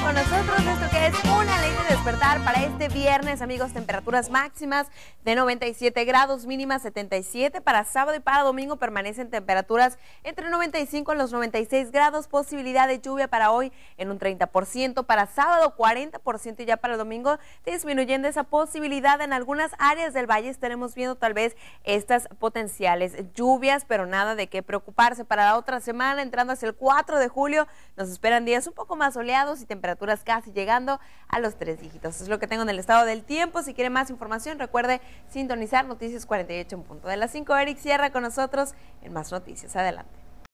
con nosotros esto que es una ley de despertar para este viernes, amigos. Temperaturas máximas de 97 grados, mínimas 77. Para sábado y para domingo permanecen temperaturas entre 95 y los 96 grados. Posibilidad de lluvia para hoy en un 30%, para sábado 40% y ya para el domingo disminuyendo esa posibilidad. En algunas áreas del valle estaremos viendo tal vez estas potenciales lluvias, pero nada de qué preocuparse. Para la otra semana, entrando hacia el 4 de julio, nos esperan días un poco más soleados y temperaturas casi llegando a los 3 dígitos. Eso es lo que tengo en el estado del tiempo. Si quiere más información, recuerde sintonizar Noticias 48 en punto de las 5. Eric Sierra con nosotros en Más Noticias. Adelante.